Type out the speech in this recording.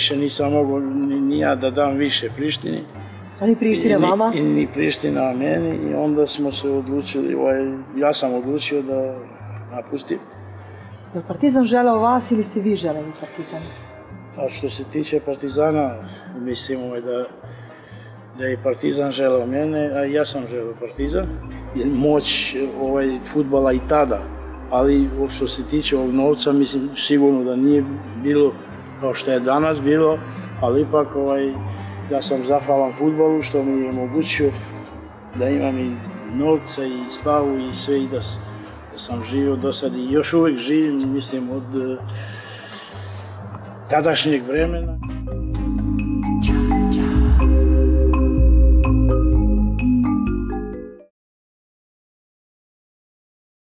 više nisam mogao ni ja da dam više Prištini. A ni Priština vama? Ni Priština meni i onda smo se odlučili, ja sam odlučio da napustim. Je li Partizan želeo vas ili ste vi želeli Partizan? A što se tiče Partizana, mislim da je Partizan želeo mene, a ja sam želeo Partizan. Moć fudbala i tada, ali što se tiče ovog novca, mislim sigurno da nije bilo kao što je danas bilo, ali ipak ja sam zahvalan fudbalu što mi je omogućio da imam i novca i slavu i sve i da sam živio do sad i još uvijek živim, mislim, od tadašnjeg vremena.